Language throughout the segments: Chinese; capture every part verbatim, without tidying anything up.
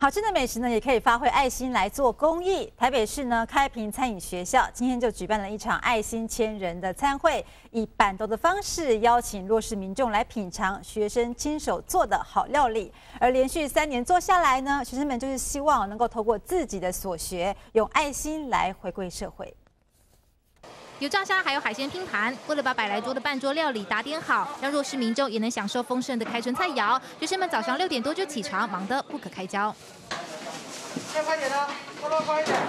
好吃的美食呢，也可以发挥爱心来做公益。台北市呢，开平餐饮学校今天就举办了一场爱心千人的餐会，以板斗的方式邀请弱势民众来品尝学生亲手做的好料理。而连续三年做下来呢，学生们就是希望能够透过自己的所学，用爱心来回馈社会。 有炸虾，还有海鲜拼盘。为了把百来桌的半桌料理打点好，让弱势民众也能享受丰盛的开春菜肴，学生们早上六点多就起床，忙得不可开交。 再快点啊，多多快一点。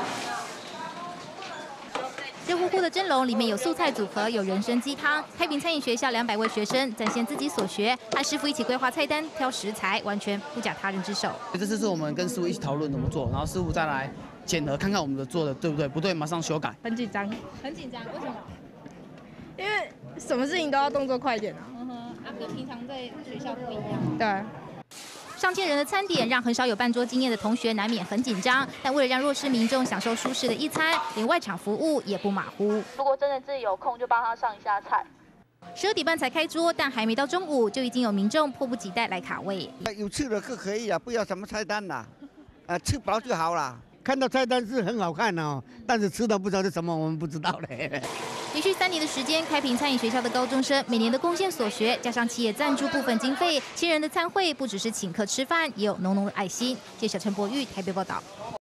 热乎乎的蒸笼里面有素菜组合，有人参鸡汤。开平餐饮学校两百位学生展现自己所学，和师傅一起规划菜单、挑食材，完全不假他人之手。 这次是我们跟师傅一起讨论怎么做，然后师傅再来检核看看我们的做的对不对，不对马上修改。 很紧张， 很紧张，为什么？ 因为什么事情都要动作快一点啊。 嗯哼，啊，跟平常在学校不一样。 对。 上千人的餐点让很少有半桌经验的同学难免很紧张，但为了让弱势民众享受舒适的一餐，连外场服务也不马虎。 如果真的自己有空，就帮他上一下菜。 十二点半才开桌，但还没到中午，就已经有民众迫不及待来卡位。 有吃的就可以啊，不要什么菜单啦，呃，吃饱就好了。 看到菜单是很好看哦，但是吃的不知道是什么，我们不知道嘞。 连续三年的时间，开平餐饮学校的高中生每年的贡献所学，加上企业赞助部分经费，千人的餐会不只是请客吃饭，也有浓浓的爱心。记者陈柏玉台北报道。